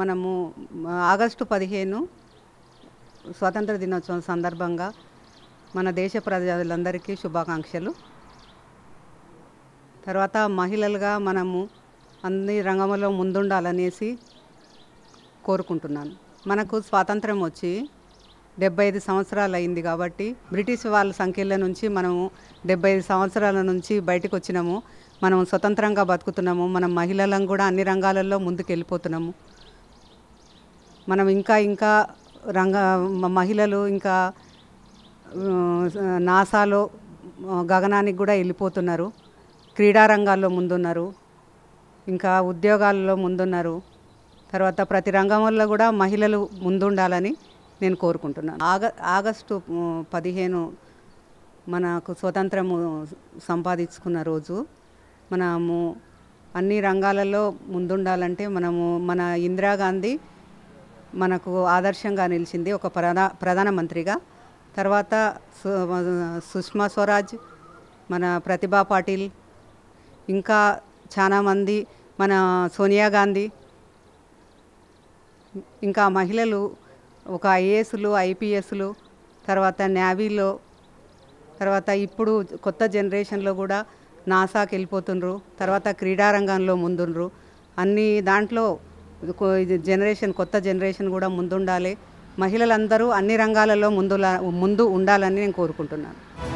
మనము ఆగస్టు 15 స్వాతంత్ర దినోత్సవం సందర్భంగా మన దేశ ప్రజలందరికీ శుభాకాంక్షలు. తర్వాత మహిళలుగా మనము అన్ని రంగంలో ముందుండాలనేసి కోరుకుంటున్నాను. మనకు స్వాతంత్రం వచ్చి 75 సంవత్సరాలు అయింది కాబట్టి బ్రిటిష్ వాళ్ళ సంఖ్యల నుంచి మనము 75 సంవత్సరాల నుంచి బయటకు వచ్చినాము. మనం స్వతంత్రంగా బతుకుతున్నాము. మనం మహిళలను కూడా అన్ని రంగాలలో ముందుకు వెళ్ళిపోతున్నాము. మనం ఇంకా మహిళలు ఇంకా నాసాలో గగనానికి కూడా వెళ్ళిపోతున్నారు. క్రీడా రంగాల్లో ముందున్నారు, ఇంకా ఉద్యోగాల్లో ముందున్నారు. తర్వాత ప్రతి రంగంలో కూడా మహిళలు ముందుండాలని నేను కోరుకుంటున్నాను. ఆగస్టు 15 మనకు స్వతంత్రము సంపాదించుకున్న రోజు. మనము అన్ని రంగాలలో ముందుండాలంటే మన ఇందిరాగాంధీ మనకు ఆదర్శంగా నిలిచింది ఒక ప్రధానమంత్రిగా. తర్వాత సుష్మా స్వరాజ్, మన ప్రతిభా పాటిల్, ఇంకా చాలామంది, మన సోనియా గాంధీ, ఇంకా మహిళలు ఒక ఐఏఎస్లు, ఐపీఎస్లు, తర్వాత నేవీలో, తర్వాత ఇప్పుడు కొత్త జనరేషన్లో కూడా నాసాకి వెళ్ళిపోతుండ్రు. తర్వాత క్రీడారంగంలో ముందుండ్రు. అన్ని దాంట్లో కొత్త జనరేషన్ కూడా ముందుండాలి. మహిళలందరూ అన్ని రంగాలలో ముందు ఉండాలని నేను కోరుకుంటున్నాను.